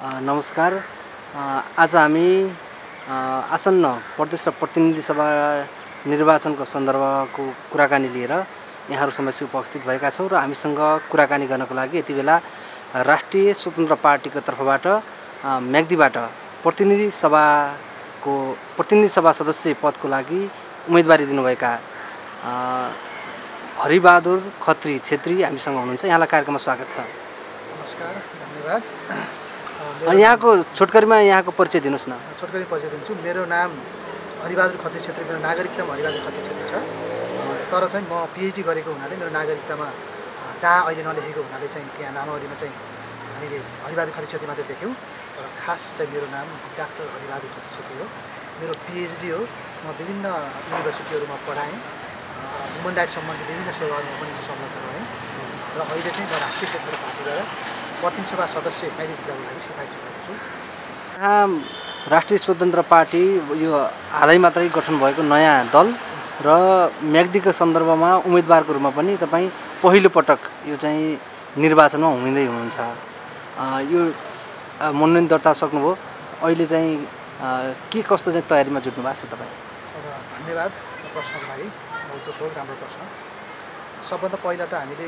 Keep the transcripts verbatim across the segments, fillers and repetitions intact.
A, नमस्कार। A, आज हामी अ, आसन्न प्रदेश र प्रतिनिधि सभा निर्वाचनको सन्दर्भको कुराकानी लिएर यहाँहरू समक्ष उपस्थित भएका छौँ र हामीसँग कुराकानी गर्नको लागि यति बेला राष्ट्रिय स्वतन्त्र पार्टीको तर्फबाट अ, म्याग्दीबाट प्रतिनिधि सभाको प्रतिनिधि सभा सदस्य पदको लागि उम्मेदवारी दिनुभएका अ, हरिबहादुर खत्री छेत्री हामीसँग हुनुहुन्छ। यहाँलाई कार्यक्रममा स्वागत छ। नमस्कार, धन्यवाद। अ, यहाँको छोटकरीमा यहाँको परिचय दिनुहोस् न। छोटकरी परिचय दिन्छु। मेरो नाम हरिबहादुर खत्री छेत्री, मेरो नागरिकता हरिबहादुर खत्री छेत्री छ। तर चाहिँ म पिएचडी गरेको हुनाले मेरो नागरिकतामा डा अहिले नलेखेको हुनाले चाहिँ त्यहाँ नामावलीमा चाहिँ हामीले हरिबहादुर खत्री छेत्री मात्रै देख्यौँ। तर खास चाहिँ मेरो नाम डाक्टर हरिबहादुर खत्री छेत्री हो। मेरो पिएचडी हो। म विभिन्न युनिभर्सिटीहरूमा पढाएँ। ह्युमन राइट्स सम्बन्धी विभिन्न सेवाहरूमा पनि संलग्न रहेँ र अहिले चाहिँ म राष्ट्रिय स्वतन्त्र पार्टीबाट प्रतिनिधि सभा सदस्य म्याग्दी जिल्लाको लागि सिफारिस गरेको छु। यहाँ राष्ट्रिय स्वतन्त्र पार्टी यो हालै मात्रै गठन भएको नयाँ दल र म्याग्दीको सन्दर्भमा उम्मेदवारको रूपमा पनि तपाईँ पहिलो पटक यो चाहिँ निर्वाचनमा उम्रिँदै हुनुहुन्छ। यो मनोनयन दर्ता सक्नुभयो, अहिले चाहिँ के कस्तो चाहिँ तयारीमा जुट्नु भएको छ तपाईँ? अब धन्यवाद प्रश्नको लागि, बहुत बहुत राम्रो प्रश्न। सबभन्दा पहिला त हामीले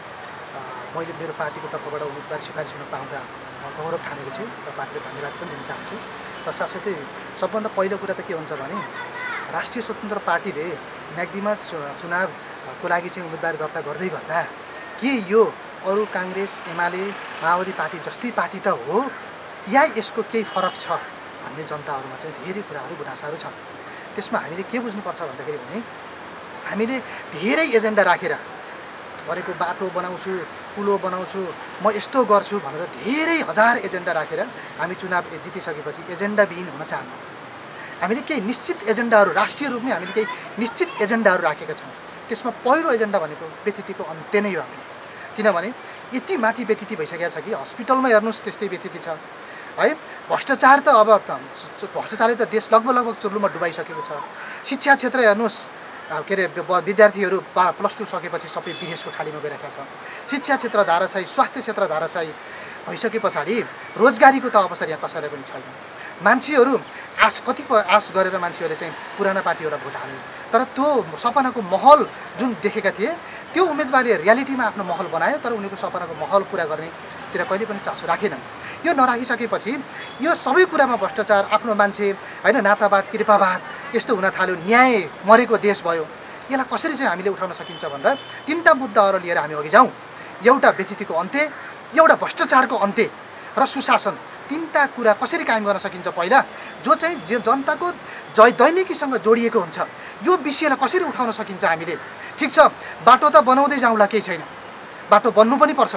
मैले मेरो पार्टीको तर्फबाट उम्मेदवारी सिफारिस हुन पाउँदा म गौरव ठानेको छु र पार्टीले धन्यवाद पनि दिन चाहन्छु। र साथसाथै सबभन्दा पहिलो कुरा त के हुन्छ भने राष्ट्रिय स्वतन्त्र पार्टीले म्याग्दीमा चुनावको लागि चाहिँ उम्मेदवारी दर्ता गर्दै गर्दा के यो अरू काङ्ग्रेस, एमाले, माओवादी पार्टी जस्तै पार्टी त हो या यसको केही फरक छ भन्ने जनताहरूमा चाहिँ धेरै कुराहरू गुनासाहरू छन्। त्यसमा हामीले के बुझ्नुपर्छ भन्दाखेरि भने हामीले धेरै एजेन्डा राखेर गरेको बाटो बनाउँछु, पुलो बनाउँछु, म यस्तो गर्छु भनेर धेरै हजार एजेन्डा राखेर हामी चुनाव जितिसकेपछि एजेन्डाविहीन हुन चाहन्नौँ। हामीले केही निश्चित एजेन्डाहरू राष्ट्रिय रूपमै हामीले केही निश्चित एजेन्डाहरू राखेका छौँ। त्यसमा पहिलो एजेन्डा भनेको व्यतिथिको अन्त्य नै हो। किनभने यति माथि व्यतिथि भइसकेको छ कि हस्पिटलमा हेर्नुहोस् त्यस्तै व्यतिथि छ है। भ्रष्टाचार त अब भ्रष्टाचारले त देश लगभग लगभग चुर्लुमा डुबाइसकेको छ। शिक्षा क्षेत्र हेर्नुहोस्, के अरे विद्यार्थीहरू प्लस टू सकेपछि सबै विदेशको खाडीमा गइरहेका छ। शिक्षा क्षेत्र धाराशायी, स्वास्थ्य क्षेत्र धाराशायी भइसके पछाडि रोजगारीको त अवसर यहाँ कसैलाई पनि छैन। मान्छेहरू आश कति आश गरेर मान्छेहरूले चाहिँ पुराना पार्टीबाट भोट हाल्यो, तर त्यो सपनाको महल जुन देखेका थिए त्यो उम्मेदवारले रियालिटीमा आफ्नो महल बनायो, तर उनीहरूको सपनाको महल पुरा गर्नेतिर कहिले पनि चासो राखेनन्। यो नराखिसकेपछि यो सबै कुरामा भ्रष्टाचार, आफ्नो मान्छे होइन, नातावाद, कृपावाद यस्तो हुन थाल्यो, न्याय मरेको देश भयो। यसलाई कसरी चाहिँ हामीले उठाउन सकिन्छ भन्दा तिनवटा मुद्दाहरू लिएर हामी अघि जाउँ। एउटा व्यतिथिको अन्त्य, एउटा भ्रष्टाचारको अन्त्य र सुशासन। तिनवटा कुरा कसरी कायम गर्न सकिन्छ पहिला, जो चाहिँ जे जनताको जय दैनिकीसँग जोडिएको हुन्छ, यो विषयलाई कसरी उठाउन सकिन्छ हामीले। ठिक छ, बाटो त बनाउँदै जाउँला, केही छैन, बाटो बन्नु पनि पर्छ,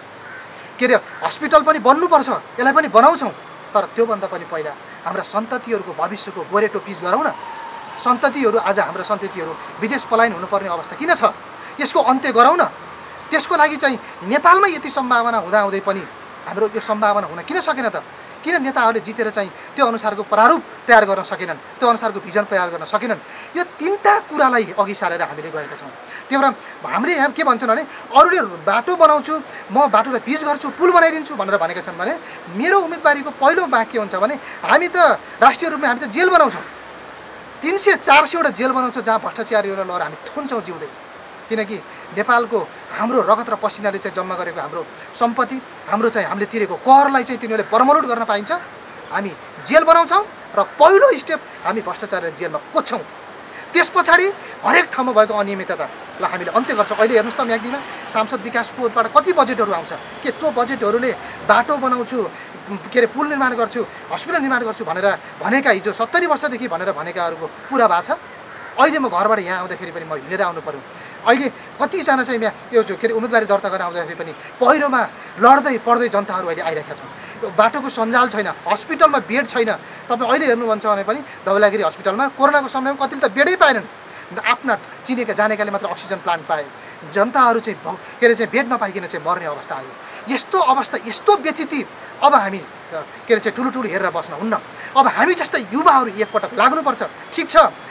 के अरे हस्पिटल पनि बन्नुपर्छ, यसलाई पनि बनाउँछौँ। तर त्योभन्दा पनि पहिला हाम्रा सन्ततिहरूको भविष्यको गोरेटो पिच गरौँ न। सन्ततिहरू आज हाम्रा सन्ततिहरू विदेश पलायन हुनुपर्ने अवस्था किन छ, यसको अन्त्य गरौँ न। त्यसको लागि चाहिँ नेपालमा यति सम्भावना हुँदाहुँदै पनि हाम्रो यो सम्भावना हुन किन सकेन त? किन नेताहरूले जितेर चाहिँ त्यो अनुसारको प्रारूप तयार गर्न सकेनन्, त्यो अनुसारको भिजन तयार गर्न सकेनन्? यो तिनवटा कुरालाई अघि सारेर हामीले गएका छौँ। त्यही भएर हामीले यहाँ के भन्छन् भने अरूले बाटो बनाउँछु, म बाटोलाई पिच गर्छु, पुल बनाइदिन्छु भनेर भनेका छन् भने मेरो उम्मेदवारीको पहिलो वाक्य के हुन्छ भने हामी त राष्ट्रिय रूपमा हामी त जेल बनाउँछौँ, तिन सय चार सयवटा जेल बनाउँछौँ जहाँ भ्रष्टाचारीहरूलाई लगेर हामी थुन्छौँ जिउँदै। किनकि नेपालको हाम्रो रगत र पसिनाले चाहिँ जम्मा गरेको हाम्रो सम्पत्ति, हाम्रो चाहिँ हामीले तिरेको करलाई चाहिँ तिनीहरूले परमलुट गर्न पाइन्छ। हामी जेल बनाउँछौँ र पहिलो स्टेप हामी भ्रष्टाचारलाई जेलमा कोच्छौँ। त्यस पछाडि हरेक ठाउँमा भएको अनियमिततालाई हामीले अन्त्य गर्छौँ। अहिले हेर्नुहोस् त म्याग्दीमा सांसद विकास कोषबाट कति बजेटहरू आउँछ, के त्यो बजेटहरूले बाटो बनाउँछु, के अरे पुल निर्माण गर्छु, हस्पिटल निर्माण गर्छु भनेर भनेका हिजो सत्तरी वर्षदेखि भनेर भनेकाहरूको पुरा भएको छ? अहिले म घरबाट यहाँ आउँदाखेरि पनि म हिँडेर आउनु पऱ्यो। अहिले कतिजना चाहिँ यहाँ यो के अरे उम्मेदवारी दर्ता गरेर आउँदाखेरि पनि पहिरोमा लड्दै पढ्दै जनताहरू अहिले आइरहेका छन्। बाटोको सञ्जाल छैन, हस्पिटलमा बेड छैन। तपाईँ अहिले हेर्नुहुन्छ भने पनि धवलागिरी हस्पिटलमा कोरोनाको समयमा कतिले त बेडै पाएनन्, आफ्ना चिनेका जानेकाले मात्र अक्सिजन प्लान्ट पाए। जनताहरू चाहिँ के अरे चाहिँ बेड नपाइकन चाहिँ मर्ने अवस्था आयो। यस्तो अवस्था, यस्तो व्यतिथि अब हामी के अरे चाहिँ ठुलो ठुलो हेरेर बस्न हुन्न। अब हामी जस्तै युवाहरू एकपटक लाग्नुपर्छ। ठिक छ,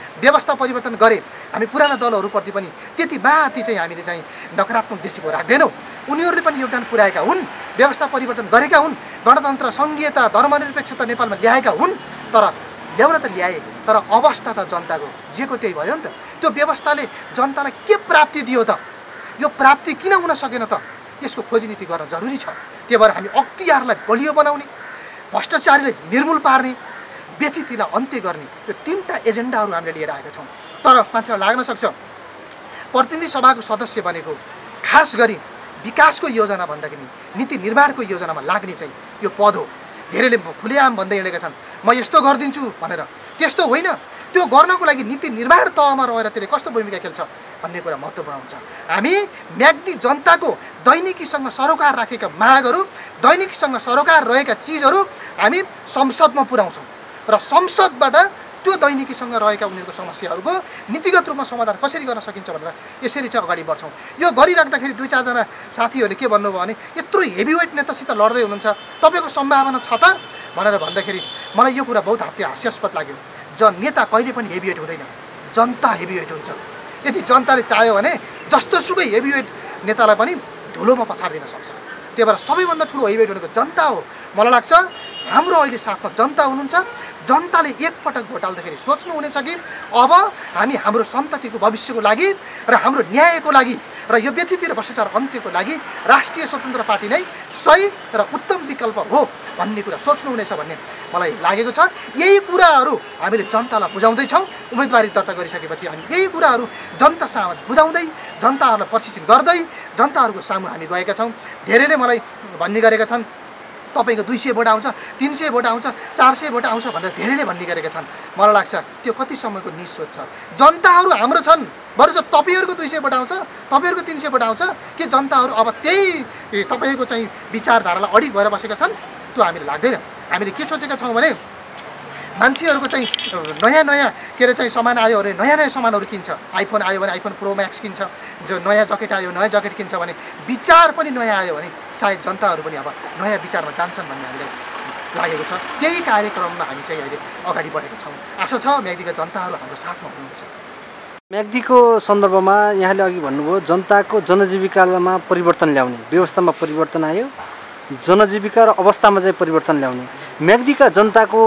व्यवस्था परिवर्तन गरे हामी पुराना दलहरूप्रति पनि त्यति माथि चाहिँ हामीले चाहिँ नकारात्मक दृष्टिकोण राख्दैनौँ। उनीहरूले पनि योगदान पुर्याएका हुन्, व्यवस्था परिवर्तन गरेका हुन्, गणतन्त्र सङ्घीयता धर्मनिरपेक्षता नेपालमा ल्याएका हुन्। तर ल्याउन त ल्याए, तर अवस्था त जनताको जेको त्यही भयो नि त। त्यो व्यवस्थाले जनतालाई के प्राप्ति दियो त? यो प्राप्ति किन हुन सकेन त? यसको खोजी नीति गर्न जरुरी छ। त्यही भएर हामी अख्तियारलाई बलियो बनाउने, भ्रष्टाचारीलाई निर्मूल पार्ने, व्यथितिलाई अन्त्य गर्ने यो तीनटा एजेन्डाहरू हामीले लिएर आएका छौँ। तर मान्छेलाई लाग्न सक्छ प्रतिनिधि सभाको सदस्य बनेको खास गरी विकासको योजना भन्दाखेरि नीति निर्माणको योजनामा लाग्ने चाहिँ यो पद हो। धेरैले खुलेआम भन्दै हिँडेका छन् म यस्तो गरिदिन्छु भनेर। त्यस्तो होइन, त्यो गर्नको लागि नीति निर्माण तहमा रहेर त्यसले कस्तो भूमिका खेल्छ भन्ने कुरा महत्त्वपूर्ण हुन्छ। हामी म्याग्दी जनताको दैनिकीसँग सरोकार राखेका मागहरू, दैनिकीसँग सरोकार रहेका चिजहरू हामी संसदमा पुर्याउँछौँ र संसदबाट त्यो दैनिकीसँग रहेका उनीहरूको समस्याहरूको नीतिगत रूपमा समाधान कसरी गर्न सकिन्छ भनेर यसरी चाहिँ अगाडि बढ्छौँ। यो गरिराख्दाखेरि दुई चारजना साथीहरूले के भन्नुभयो भने यत्रो हेभीवेट नेतासित लड्दै हुनुहुन्छ, तपाईँको सम्भावना छ त भनेर भन्दाखेरि मलाई यो कुरा बहुत हात्य हास्यास्पद लाग्यो। ज नेता कहिले पनि हेभीवेट हुँदैन, जनता हेभीवेट हुन्छ। यदि जनताले चाह्यो भने जस्तोसुकै हेभीवेट नेतालाई पनि धुलोमा पछाडिदिन सक्छ। त्यही भएर सबैभन्दा ठुलो हेभीवेट भनेको जनता हो। मलाई लाग्छ हाम्रो अहिले साथमा जनता हुनुहुन्छ। जनताले एकपटक भोट हाल्दाखेरि सोच्नु हुनेछ कि अब हामी हाम्रो सन्ततिको भविष्यको लागि र हाम्रो न्यायको लागि र यो व्यथिति र भ्रष्टाचार अन्त्यको लागि राष्ट्रिय स्वतन्त्र पार्टी नै सही र उत्तम विकल्प हो भन्ने कुरा सोच्नुहुनेछ भन्ने मलाई लागेको छ। यही कुराहरू हामीले जनतालाई बुझाउँदैछौँ। उम्मेदवारी दर्ता गरिसकेपछि हामी यही कुराहरू जनता सामु बुझाउँदै, जनताहरूलाई प्रशिक्षण गर्दै जनताहरूको सामु हामी गएका छौँ। धेरैले मलाई भन्ने गरेका छन् तपाईँको दुई सय भोट आउँछ, तिन सय भोट आउँछ, चार सय भोट आउँछ भनेर धेरैले भन्ने गरेका छन्। मलाई लाग्छ त्यो कति समयको निस्सोच छ। जनताहरू हाम्रो छन्, बरु चाहिँ तपाईँहरूको दुई सय भोट आउँछ, तपाईँहरूको तिन सय भोट आउँछ कि जनताहरू अब त्यही तपाईँको चाहिँ विचारधारालाई अडिग भएर बसेका छन्, त्यो हामीले लाग्दैन। हामीले के सोचेका छौँ भने मान्छेहरूको चाहिँ नयाँ नयाँ के अरे चाहिँ सामान आयो अरे नयाँ नयाँ सामानहरू किन्छ। आइफोन आयो भने आइफोन प्रो म्याक्स किन्छ, जो नयाँ ज्याकेट आयो नयाँ ज्याकेट किन्छ भने विचार पनि नयाँ आयो भने सायद जनताहरू पनि अब नयाँ विचारमा जान्छन् भन्ने हामीलाई लागेको छ। त्यही कार्यक्रममा हामी चाहिँ अहिले अगाडि बढेका छौँ। आशा छ म्याग्दीका जनताहरू हाम्रो साथमा हुनुहुन्छ। म्याग्दीको सन्दर्भमा यहाँले अघि भन्नुभयो जनताको जनजीविकामा परिवर्तन ल्याउने, व्यवस्थामा परिवर्तन आयो, जनजीविका र अवस्थामा चाहिँ परिवर्तन ल्याउने। म्याग्दीका जनताको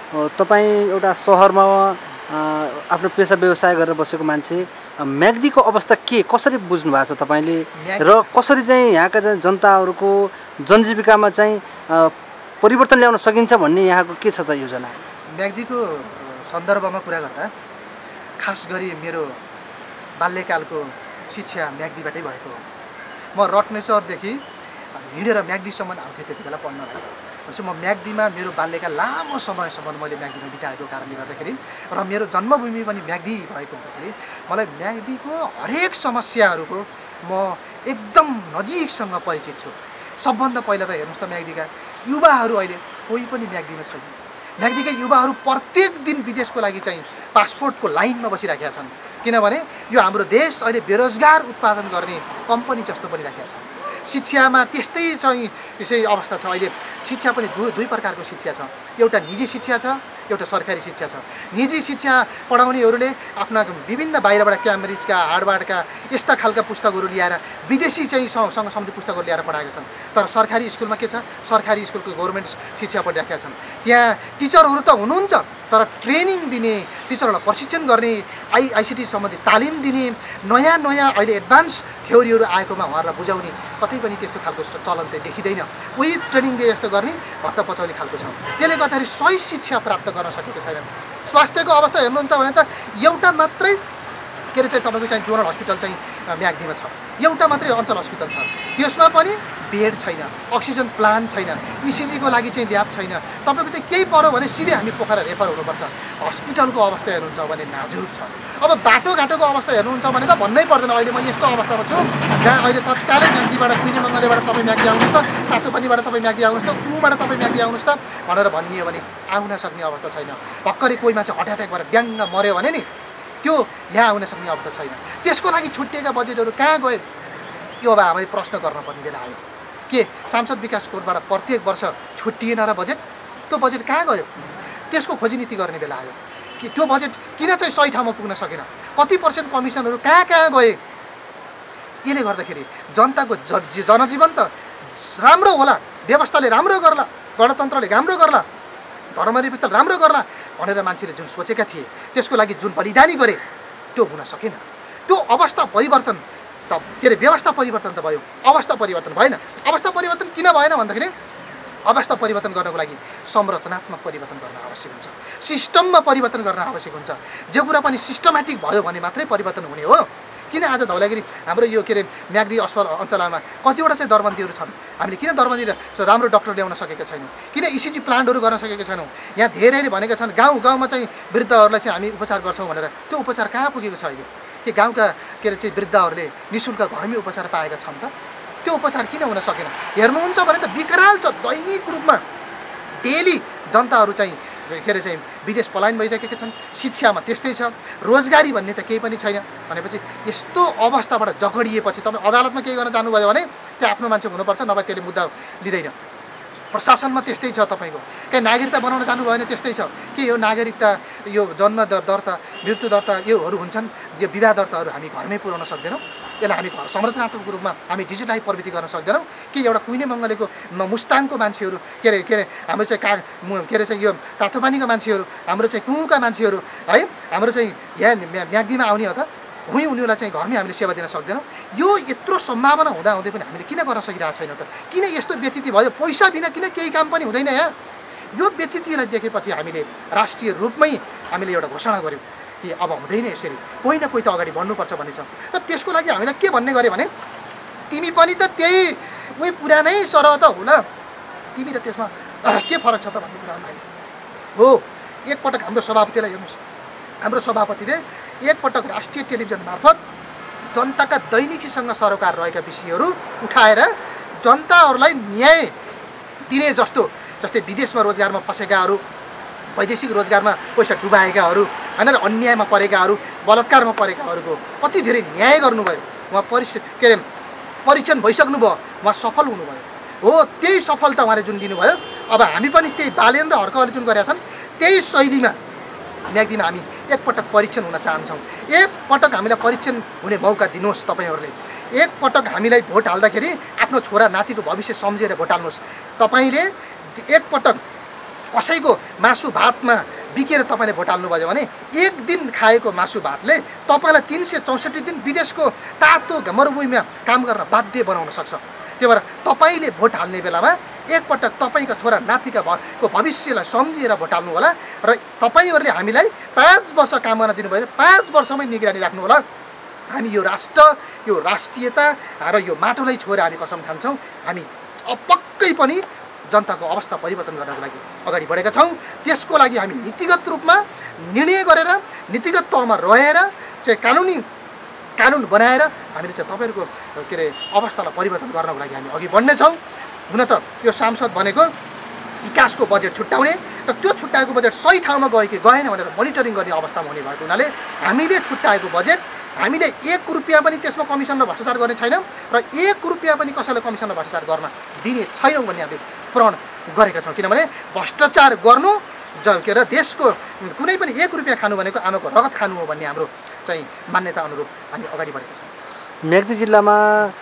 तपाईँ एउटा सहरमा आफ्नो पेसा व्यवसाय गरेर बसेको मान्छे, म्याग्दीको अवस्था के कसरी बुझ्नु भएको छ तपाईँले र कसरी चाहिँ यहाँका जनताहरूको जनजीविकामा चाहिँ परिवर्तन ल्याउन सकिन्छ भन्ने यहाँको के छ त योजना? म्याग्दीको सन्दर्भमा कुरा गर्दा खास गरी मेरो बाल्यकालको शिक्षा म्याग्दीबाटै भएको हो। म रत्नेश्वरदेखि हिँडेर म्याग्दीसम्म आउँथेँ त्यति बेला पढ्नलाई। भनेपछि म म्याग्दीमा मेरो बाल्यकाल लामो समयसम्म मैले म्याग्दीमा बिताएको कारणले गर्दाखेरि र मेरो जन्मभूमि पनि म्याग्दी भएको हुँदाखेरि मलाई म्याग्दीको हरेक समस्याहरूको म एकदम नजिकसँग परिचित छु। सबभन्दा पहिला त हेर्नुहोस् त म्याग्दीका युवाहरू अहिले कोही पनि म्याग्दीमा छैन। म्याग्दीका युवाहरू प्रत्येक दिन विदेशको लागि चाहिँ पासपोर्टको लाइनमा बसिराखेका छन्, किनभने यो हाम्रो देश अहिले बेरोजगार उत्पादन गर्ने कम्पनी जस्तो बनिराखेका छ। शिक्षामा त्यस्तै चाहिँ यसै अवस्था छ। अहिले शिक्षा पनि दुई दुई प्रकारको शिक्षा छ, एउटा निजी शिक्षा छ, एउटा सरकारी शिक्षा छ। निजी शिक्षा पढाउनेहरूले आफ्ना विभिन्न बाहिरबाट क्याम्ब्रिजका हार्वर्डका यस्ता खालका पुस्तकहरू ल्याएर विदेशी चाहिँ सँग सम्बन्धित पुस्तकहरू ल्याएर पढाएका छन्। तर सरकारी स्कुलमा के छ, सरकारी स्कुलको गभर्मेन्ट शिक्षा पढिराखेका छन्। त्यहाँ टिचरहरू त हुनुहुन्छ, तर ट्रेनिङ दिने, टिचरहरूलाई प्रशिक्षण गर्ने, आई आइसिटी सम्बन्धी तालिम दिने, नयाँ नयाँ अहिले एडभान्स थ्योरीहरू आएकोमा उहाँहरूलाई बुझाउने कतै पनि त्यस्तो खालको चलन चाहिँ देखिँदैन। उही ट्रेनिङ दिए जस्तो गर्ने भत्ता पचाउने खालको छ। त्यसले गर्दाखेरि सही शिक्षा प्राप्त गर्न सकेको छैन। स्वास्थ्यको अवस्था हेर्नुहुन्छ भने त एउटा मात्रै के अरे चाहिँ तपाईँको चाहिँ जोनल हस्पिटल चाहिँ म्याग्दीमा छ, एउटा मात्रै अञ्चल हस्पिटल छ। त्यसमा पनि बेड छैन, अक्सिजन प्लान्ट छैन, इसिजीको लागि चाहिँ ल्याब छैन। तपाईँको चाहिँ केही पऱ्यो भने सिधै हामी पोखरा रेफर हुनुपर्छ। हस्पिटलको अवस्था हेर्नुहुन्छ भने नाजुक छ। अब बाटोघाटोको अवस्था हेर्नुहुन्छ भने त भन्नै पर्दैन। अहिले म यस्तो अवस्थामा छु जहाँ अहिले तत्कालै म्याग्दीबाट कुइने मङ्गलेबाट तपाईँ म्याग्दी आउनुहोस् त, तातोपानीबाट तपाईँ म्याग्दी आउनुहोस् त, कुबाट तपाईँ म्याग्दी आउनुहोस् त भनेर भनियो भने आउन सक्ने अवस्था छैन। भर्खरै कोही मान्छे हार्ट एट्याक भएर ड्याङ्ग मऱ्यो भने नि त्यो यहाँ आउन सक्ने अवस्था छैन। त्यसको लागि छुट्टिएका बजेटहरू कहाँ गयो यो अब हामीले प्रश्न गर्न पर्ने बेला आयो। के सांसद विकास कोषबाट प्रत्येक वर्ष छुट्टिएन र बजेट, त्यो बजेट कहाँ गयो त्यसको खोजी नीति गर्ने बेला आयो। कि त्यो बजेट किन चाहिँ सही ठाउँमा पुग्न सकेन, कति पर्सेन्ट कमिसनहरू कहाँ कहाँ गए। यसले गर्दाखेरि जनताको ज जनजीवन त राम्रो होला, व्यवस्थाले राम्रो गर्ला, गणतन्त्रले राम्रो गर्ला, धर्मनिरपेक्षता राम्रो गर्ला भनेर मान्छेले जुन सोचेका थिए, त्यसको लागि जुन बलिदानी गरे त्यो हुन सकेन। त्यो अवस्था परिवर्तन त के अरे व्यवस्था परिवर्तन त भयो, अवस्था परिवर्तन भएन। अवस्था परिवर्तन किन भएन भन्दाखेरि अवस्था परिवर्तन गर्नको लागि संरचनात्मक परिवर्तन गर्न आवश्यक हुन्छ, सिस्टममा परिवर्तन गर्न आवश्यक हुन्छ। जे कुरा पनि सिस्टमेटिक भयो भने मात्रै परिवर्तन हुने हो। किन आज धौलागिरी हाम्रो यो के अरे म्याग्दी अस्पताल अञ्चलमा कतिवटा चाहिँ दरबन्दीहरू छन्, हामीले किन दरबन्दी राम्रो डाक्टर ल्याउन सकेका छैनौँ, किन इसिजी प्लान्टहरू गर्न सकेका छैनौँ। यहाँ धेरैले भनेका छन् गाउँ गाउँमा चाहिँ वृद्धहरूलाई चाहिँ हामी उपचार गर्छौँ भनेर, त्यो उपचार कहाँ पुगेको छ अहिले? कि गाउँका के अरे चाहिँ वृद्धहरूले नि शुल्क घरमै उपचार पाएका छन् त? त्यो उपचार किन हुन सकेन? हेर्नुहुन्छ भने त विकराल छ, दैनिक रूपमा डेली जनताहरू चाहिँ के अरे चाहिँ विदेश पलायन भइसकेका छन्, शिक्षामा त्यस्तै छ, रोजगारी भन्ने त केही पनि छैन। भनेपछि यस्तो अवस्थाबाट जगडिएपछि तपाईँ अदालतमा केही गर्न जानुभयो भने त्यो आफ्नो मान्छे हुनुपर्छ, नभए त्यसले मुद्दा लिँदैन। प्रशासनमा त्यस्तै छ, तपाईँको कहीँ नागरिकता बनाउन जानुभयो भने त्यस्तै छ कि यो नागरिकता यो जन्म दर्ता मृत्यु दर्ता योहरू हुन्छन्, यो विवाह दर्ताहरू हामी घरमै पुर्याउन सक्दैनौँ। यसलाई हामी घर संरचनात्मक रूपमा हामी डिजिटाइज प्रवृत्ति गर्न सक्दैनौँ कि एउटा कुइने मङ्गलेको मुस्ताङको मान्छेहरू के अरे के अरे हाम्रो चाहिँ का के अरे चाहिँ यो तातो पानीको मान्छेहरू, हाम्रो चाहिँ कुहुका मान्छेहरू है, हाम्रो चाहिँ यहाँ म्याग्दीमा आउने हो त उहीँ उनीहरूलाई चाहिँ घरमै हामीले सेवा दिन सक्दैनौँ। यो यत्रो सम्भावना हुँदाहुँदै पनि हामीले किन गर्न सकिरहेको छैनौँ त? किन यस्तो व्यतिथि भयो? पैसा बिना किन केही काम पनि हुँदैन यहाँ? यो व्यतिथिलाई देखेपछि हामीले राष्ट्रिय रूपमै हामीले एउटा घोषणा गऱ्यौँ कि अब हुँदैन यसरी, कोही न कोही त अगाडि बढ्नुपर्छ भन्ने छ। र त्यसको लागि हामीलाई के भन्ने गऱ्यो भने तिमी पनि त त्यही उही पुरानै सरह त होला, तिमी र त्यसमा के फरक छ त भन्ने कुरा लाग्यो हो। एकपटक हाम्रो सभापतिलाई हेर्नुहोस्, हाम्रो सभापतिले एकपटक राष्ट्रिय टेलिभिजन मार्फत जनताका दैनिकीसँग सरोकार रहेका विषयहरू उठाएर जनताहरूलाई न्याय दिने जस्तो, जस्तै विदेशमा रोजगारमा फँसेकाहरू, वैदेशिक रोजगारमा पैसा डुबाएकाहरू होइन, र अन्यायमा परेकाहरू, बलात्कारमा परेकाहरूको कति धेरै न्याय गर्नुभयो। उहाँ परिस के अरे परीक्षण भइसक्नुभयो, उहाँ सफल हुनुभयो हो। त्यही सफलता उहाँले जुन दिनुभयो, अब हामी पनि त्यही बालेन र हर्कहरूले जुन गरेका छन् त्यही शैलीमा म्याग्दीमा हामी एकपटक परीक्षण हुन चाहन्छौँ। एकपटक हामीलाई परीक्षण हुने मौका दिनुहोस् तपाईँहरूले। एकपटक हामीलाई भोट हाल्दाखेरि आफ्नो छोरा नातिको भविष्य सम्झेर भोट हाल्नुहोस्। तपाईँले एकपटक कसैको मासु भातमा बिकेर तपाईँले भोट हाल्नुभयो भने एक दिन खाएको मासु भातले तपाईँलाई तिन सय चौसठी दिन विदेशको तातो मरुभूमिमा काम गर्न बाध्य बनाउन सक्छ। त्यही भएर तपाईँले भोट हाल्ने बेलामा एकपटक तपाईँका छोरा नातिका को भविष्यलाई सम्झिएर भोट हाल्नु होला। र तपाईँहरूले हामीलाई पाँच वर्ष काम गर्न दिनुभयो भने पाँच वर्षमै निगरानी राख्नु होला। हामी यो राष्ट्र, यो राष्ट्रियता र यो माटोलाई छोएर हामी कसम खान्छौँ, हामी पक्कै पनि जनताको अवस्था परिवर्तन गर्नको लागि अगाडि बढेका छौँ। त्यसको लागि हामी नीतिगत रूपमा निर्णय गरेर, नीतिगत तहमा रहेर चाहिँ कानुनी कानुन बनाएर हामीले चाहिँ तपाईँहरूको के अरे अवस्थालाई परिवर्तन गर्नको लागि हामी अघि बढ्नेछौँ। हुन त यो सांसद भनेको विकासको बजेट छुट्याउने र त्यो छुट्याएको बजेट सही ठाउँमा गयो कि गएन भनेर मोनिटरिङ गर्ने अवस्थामा हुने भएको हुनाले हामीले छुट्याएको बजेट हामीले एक रुपियाँ पनि त्यसमा कमिसन र भ्रष्टाचार गर्ने छैनौँ र एक रुपियाँ पनि कसैलाई कमिसन र भ्रष्टाचार गर्न दिने छैनौँ भन्ने हामीले प्रण गरेका छौँ। किनभने भ्रष्टाचार गर्नु ज के अरे देशको कुनै पनि एक रुपियाँ खानु भनेको आमाको रगत खानु हो भन्ने हाम्रो चाहिँ मान्यता अनुरूप हामी अगाडि बढेका छौँ। म्याग्दी जिल्लामा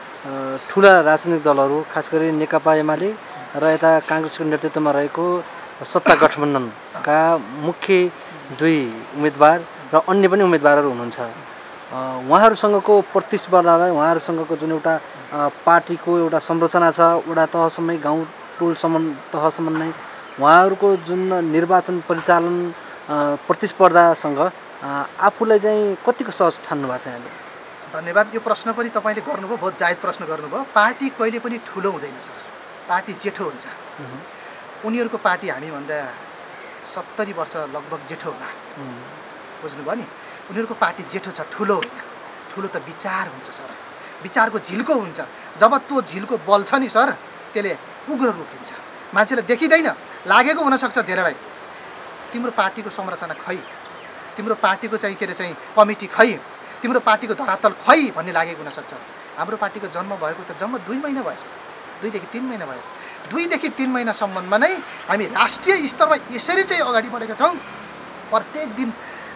ठुला राजनीतिक दलहरू खास गरी नेकपा एमाले र यता काङ्ग्रेसको नेतृत्वमा रहेको सत्ता गठबन्धनका मुख्य दुई उम्मेदवार र अन्य पनि उम्मेदवारहरू हुनुहुन्छ। उहाँहरूसँगको प्रतिस्पर्धालाई, उहाँहरूसँगको जुन एउटा पार्टीको एउटा संरचना छ, वडा तहसम्मै गाउँ टोलसम्म तहसम्म नै उहाँहरूको जुन निर्वाचन परिचालन प्रतिस्पर्धासँग आफूलाई चाहिँ कतिको सहज ठान्नु भएको छ यहाँले? धन्यवाद। यो प्रश्न पनि तपाईँले गर्नुभयो, बहुत जायज प्रश्न गर्नुभयो। पार्टी कहिले पनि ठुलो हुँदैन सर, पार्टी जेठो हुन्छ। उनीहरूको पार्टी हामीभन्दा सत्तरी वर्ष लगभग जेठो होला, बुझ्नुभयो नि? उनीहरूको पार्टी जेठो छ, ठुलो होइन। ठुलो त विचार हुन्छ सर, विचारको झिल्को हुन्छ। जब त्यो झिल्को बल्छ नि सर, त्यसले उग्र रूप लिन्छ, मान्छेले देखिँदैन, लागेको हुनसक्छ धेरैलाई तिम्रो पार्टीको संरचना खै, तिम्रो पार्टीको चाहिँ के अरे चाहिँ कमिटी खै, तिम्रो पार्टीको धरातल खै भन्ने लागेको हुनसक्छ। हाम्रो पार्टीको जन्म भएको त जम्मा दुई महिना भएछ, दुईदेखि तिन महिना भयो। दुईदेखि तिन महिनासम्ममा नै हामी राष्ट्रिय स्तरमा यसरी चाहिँ अगाडि बढेका छौँ। प्रत्येक दिन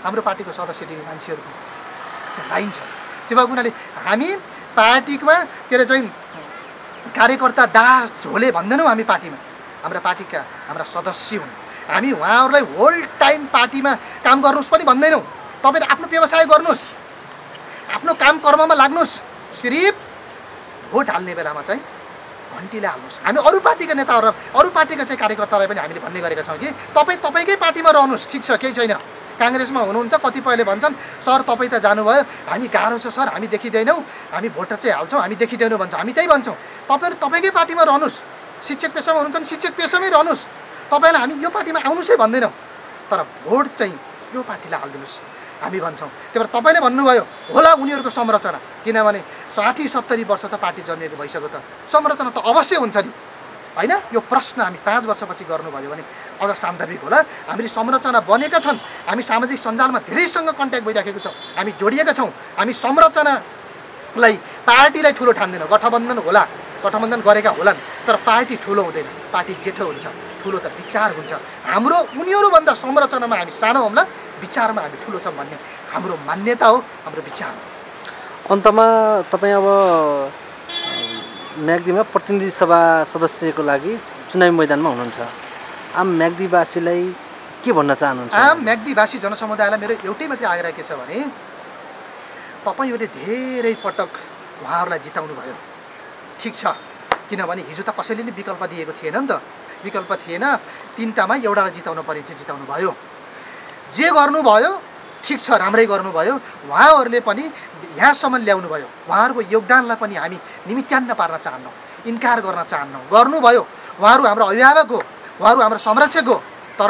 हाम्रो पार्टीको सदस्य दिने मान्छेहरूको चाहिँ लाइन छ। त्यो भएको हुनाले हामी पार्टीमा के अरे चाहिँ कार्यकर्ता दास झोले भन्दैनौँ। हामी पार्टीमा हाम्रा पार्टीका हाम्रा सदस्य हुन्। हामी उहाँहरूलाई होल टाइम पार्टीमा काम गर्नुहोस् पनि भन्दैनौँ। तपाईँले आफ्नो व्यवसाय गर्नुहोस्, आफ्नो काम कर्ममा लाग्नुहोस्, सिर्फ भोट हाल्ने बेलामा चाहिँ घन्टीले हाल्नुहोस्। हामी अरू पार्टीका नेताहरू अरू पार्टीका चाहिँ कार्यकर्तालाई पनि हामीले भन्ने गरेका छौँ कि तपाईँ तपाईँकै पार्टीमा रहनुहोस्, ठिक छ, केही छैन। काङ्ग्रेसमा हुनुहुन्छ कतिपयले भन्छन् सर तपाईँ त जानुभयो, हामी गाह्रो छ सर, हामी देखिँदैनौँ, हामी भोट चाहिँ हाल्छौँ, हामी देखिँदैनौँ भन्छ। हामी त्यही भन्छौँ, तपाईँहरू तपाईँकै पार्टीमा रहनुहोस्। शिक्षक पेसामा हुनुहुन्छ भने शिक्षक पेसामै रहनुहोस्। तपाईँलाई हामी यो पार्टीमा आउनुहोसै भन्दैनौँ, तर भोट चाहिँ यो पार्टीलाई हालिदिनुहोस् हामी भन्छौँ। त्यही भएर तपाईँले भन्नुभयो होला उनीहरूको संरचना, किनभने साठी सत्तरी वर्ष त पार्टी जन्मिएको भइसक्यो, त संरचना त अवश्य हुन्छ नि होइन। यो प्रश्न हामी पाँच वर्षपछि गर्नुभयो भने अझ सान्दर्भिक होला। हामीले संरचना बनेका छन्, हामी सामाजिक सञ्जालमा धेरैसँग कन्ट्याक्ट भइराखेको छौँ, हामी जोडिएका छौँ। हामी संरचनालाई पार्टीलाई ठुलो ठान्दैनौँ। गठबन्धन होला, गठबन्धन गरेका होलान्, तर पार्टी ठुलो हुँदैन, पार्टी जेठो हुन्छ, ठुलो त विचार हुन्छ। हाम्रो उनीहरूभन्दा संरचनामा हामी सानो हौँला, विचारमा हामी ठुलो छौँ भन्ने हाम्रो मान्यता हो, हाम्रो विचार हो। अन्तमा तपाईँ अब म्याग्दीमा प्रतिनिधि सभा सदस्यको लागि चुनावी मैदानमा हुनुहुन्छ। आम म्याग्दीवासीलाई के भन्न चाहनुहुन्छ? आम म्याग्दीवासी जनसमुदायलाई मेरो एउटै मात्रै आग्रह के छ भने तपाईँहरूले धेरै पटक उहाँहरूलाई जिताउनु भयो, ठिक छ, किनभने हिजो त कसैले नि विकल्प दिएको थिएन नि त। विकल्प थिएन, तिनवटामा एउटालाई जिताउनु पर्ने थियो, जिताउनु भयो। जे गर्नुभयो ठिक छ, राम्रै गर्नुभयो। उहाँहरूले पनि यहाँसम्म ल्याउनु भयो, उहाँहरूको योगदानलाई पनि हामी निमित्यान्न पार्न चाहन्नौँ, इन्कार गर्न चाहन्नौँ। गर्नुभयो, उहाँहरू हाम्रो अभिभावक हो, उहाँहरू हाम्रो संरक्षक हो, तर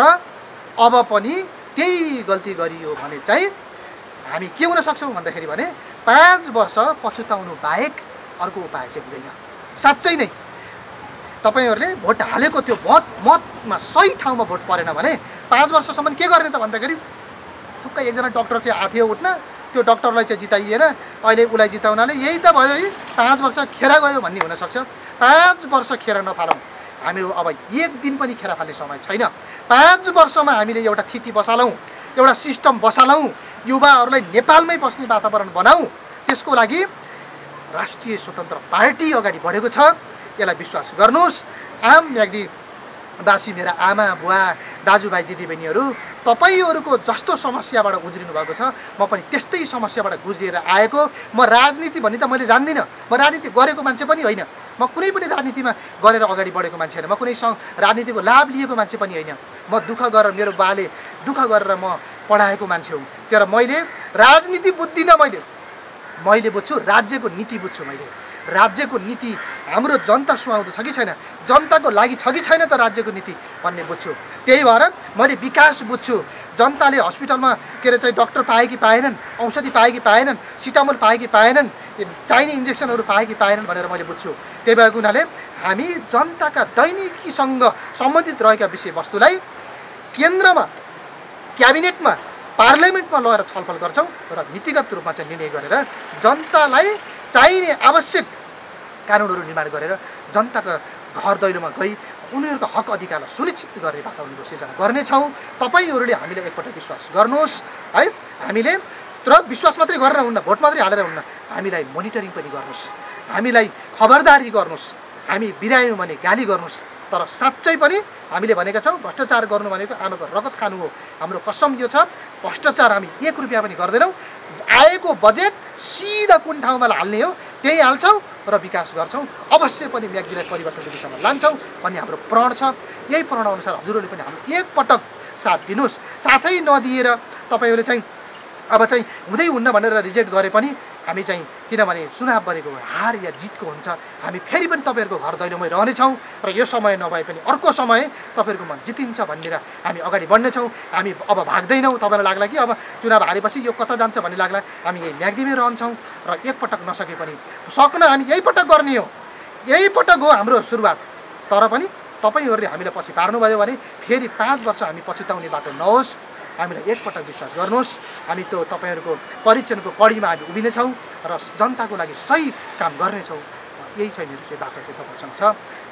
अब पनि त्यही गल्ती गरियो भने चाहिँ हामी के हुन सक्छौँ भन्दाखेरि भने पाँच वर्ष पछुताउनु बाहेक अर्को उपाय चाहिँ हुँदैन। साँच्चै नै तपाईँहरूले भोट हालेको त्यो मत मतमा सही ठाउँमा भोट परेन भने पाँच वर्षसम्म के गर्ने त भन्दाखेरि थुक्कै एकजना डक्टर चाहिँ आथ्यो उठ्न, त्यो डक्टरलाई चाहिँ जिताइएन, अहिले उसलाई जिताउनाले यही त भयो है पाँच वर्ष खेर गयो भन्ने हुनसक्छ। पाँच वर्ष खेर नफालौँ, हामीहरू अब एक दिन पनि खेर फाल्ने समय छैन। पाँच वर्षमा हामीले एउटा थिति बसालौँ, एउटा सिस्टम बसालौँ, युवाहरूलाई नेपालमै बस्ने वातावरण बनाऊ। त्यसको लागि राष्ट्रिय स्वतन्त्र पार्टी अगाडि बढेको छ, यसलाई विश्वास गर्नुहोस्। आम म्याग्दीवासी, मेरा आमा बुवा दाजुभाइ दिदीबहिनीहरू, तपाईँहरूको जस्तो समस्याबाट गुज्रिनु भएको छ, म पनि त्यस्तै समस्याबाट गुज्रिएर आएको। म राजनीति भन्ने त मैले जान्दिनँ, म राजनीति गरेको मान्छे पनि होइन, म कुनै पनि राजनीतिमा गरेर अगाडि बढेको मान्छे होइन, म कुनै राजनीतिको लाभ लिएको मान्छे पनि होइन। म दुःख गरेर, मेरो बाले दुःख गरेर म पढाएको मान्छे हुँ, तर मैले राजनीति बुझ्दिनँ। मैले मैले बुझ्छु राज्यको नीति बुझ्छु। मैले राज्यको नीति हाम्रो जनता सुहाउँदो छ कि छैन, जनताको लागि छ कि छैन त राज्यको नीति भन्ने बुझ्छु। त्यही भएर मैले विकास बुझ्छु। जनताले हस्पिटलमा के अरे चाहिँ डक्टर पाए कि पाएनन्, औषधि पाए कि पाएनन्, सिटामोल पाए कि पाएनन्, चाहिने इन्जेक्सनहरू पाए कि पाएनन् भनेर मैले बुझ्छु। त्यही भएको हुनाले हामी जनताका दैनिकीसँग सम्बन्धित रहेका विषयवस्तुलाई केन्द्रमा, क्याबिनेटमा, पार्लियामेन्टमा लगेर छलफल गर्छौँ र नीतिगत रूपमा चाहिँ निर्णय गरेर जनतालाई चाहिने आवश्यक कानुनहरू निर्माण गरेर जनताको घर दैलोमा गई उनीहरूको हक अधिकारलाई सुनिश्चित गर्ने वातावरणको सिर्जना गर्नेछौँ। तपाईँहरूले हामीलाई एकपल्ट विश्वास गर्नुहोस् है। हामीले तर विश्वास मात्रै गरेर हुन्न, भोट मात्रै हालेर हुन्न, हामीलाई मोनिटरिङ पनि गर्नुहोस्, हामीलाई खबरदारी गर्नुहोस्। हामी बिरायौँ भने गाली गर्नुहोस्, तर साँच्चै पनि हामीले भनेका छौँ भ्रष्टाचार गर्नु भनेको आमाको रगत खानु हो। हाम्रो कसम यो छ, भ्रष्टाचार हामी एक रुपियाँ पनि गर्दैनौँ। आएको बजेट सिधा कुन ठाउँमा हाल्ने हो त्यही हाल्छौँ र विकास गर्छौँ। अवश्य पनि म्याग्दीलाई परिवर्तनको दिशामा लान्छौँ भन्ने हाम्रो प्रण छ। यही प्रण अनुसार हजुरहरूले पनि हाम्रो एकपटक साथ दिनुहोस्। साथै नदिएर तपाईँहरूले चाहिँ अब चाहिँ हुँदै हुन्न भनेर रिजेक्ट गरे पनि हामी चाहिँ, किनभने चुनाव भनेको हार या जितको हुन्छ, हामी फेरि पनि तपाईँहरूको घर दैलोमै रहनेछौँ र यो समय नभए पनि अर्को समय तपाईँहरूको मन जितिन्छ भनेर हामी अगाडि बढ्नेछौँ। हामी अब भाग्दैनौँ। तपाईँलाई लाग्ला कि अब चुनाव हारेपछि यो कता जान्छ भन्ने लाग्ला, हामी यही म्याग्दीमै रहन्छौँ र एकपटक नसके पनि सक्न हामी यही पटक गर्ने हो, यही पटक हो हाम्रो सुरुवात। तर पनि तपाईँहरूले हामीलाई पछि पार्नुभयो भने फेरि पाँच वर्ष हामी पछुताउने बाटो नहोस्। हामीलाई एकपटक विश्वास गर्नुहोस्। हामी त्यो तपाईँहरूको परिचनको कडीमा हामी उभिनेछौँ र जनताको लागि सही काम गर्नेछौँ। यही चाहिँ मेरो चाहिँ बाचा चाहिँ तपाईँसँग छ।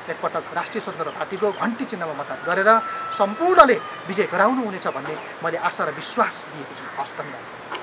एकपटक राष्ट्रिय स्वतन्त्र पार्टीको घन्टी चिन्हमा मतदान गरेर सम्पूर्णले विजय गराउनु हुनेछ भन्ने मैले आशा र विश्वास दिएको छु। हस्त